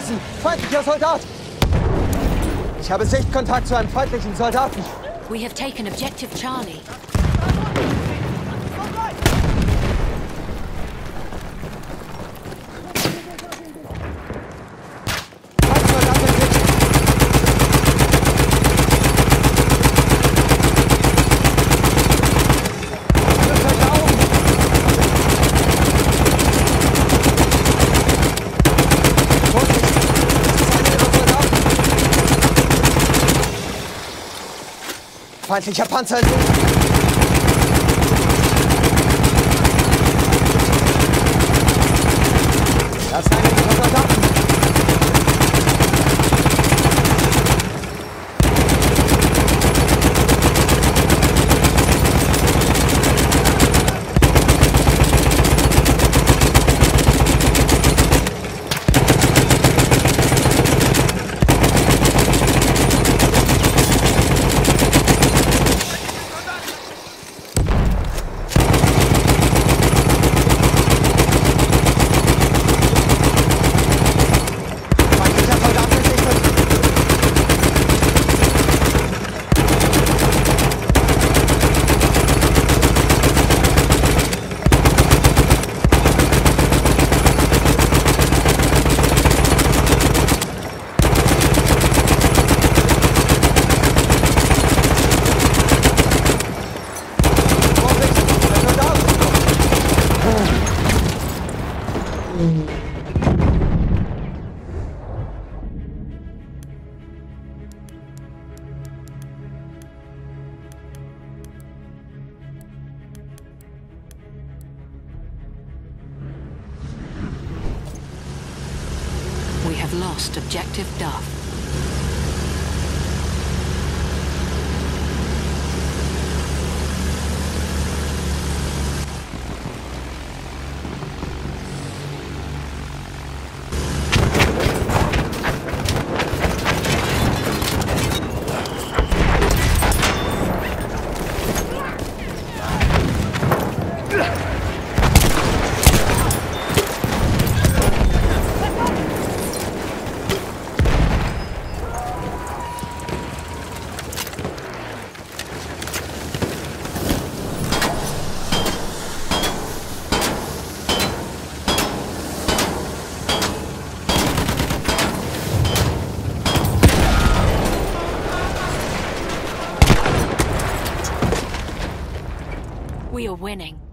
Schießen! Feindlicher Soldat! Ich habe Sichtkontakt zu einem feindlichen Soldaten. We have taken objective Charlie. Feindsoldat in Sicht! Drückt euch auf! Vorsicht! Das ist einer ihrer Soldaten! Feindlicher Panzer in Sicht! Das ist einer ihrer Soldaten! Feindlicher Soldat gesichtet! Vorsicht! Der Soldat! We have lost objective Duff. We are winning.